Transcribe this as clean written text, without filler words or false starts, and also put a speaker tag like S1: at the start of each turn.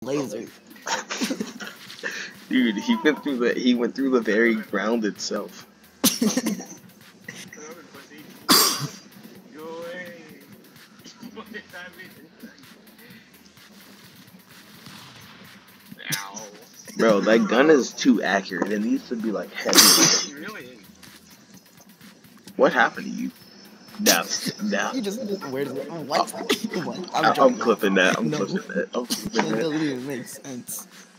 S1: laser.
S2: Dude, he went through the very ground itself. Bro, that gun is too accurate. It needs to be like heavy. What happened to you? Death.
S1: You just where's it? What? What?
S2: I'm
S1: joking.
S2: clipping that. I'm
S1: No.
S2: clipping that. I'm clipping
S1: That
S2: that.
S1: doesn't even make sense.